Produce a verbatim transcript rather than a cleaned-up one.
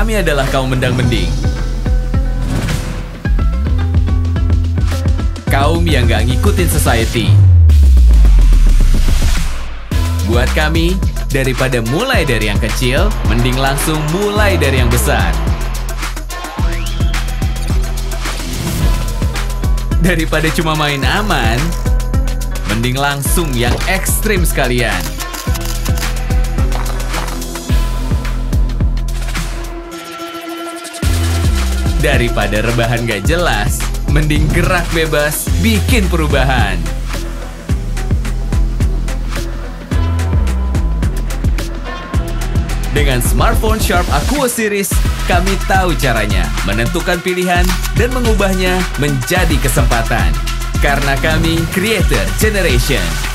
Kami adalah kaum mendang-mending. Kaum yang gak ngikutin society. Buat kami, daripada mulai dari yang kecil, mending langsung mulai dari yang besar. Daripada cuma main aman, mending langsung yang ekstrim sekalian. Daripada rebahan gak jelas, mending gerak bebas, bikin perubahan. Dengan smartphone Sharp Aqua Series, kami tahu caranya menentukan pilihan dan mengubahnya menjadi kesempatan. Karena kami Creator Generation.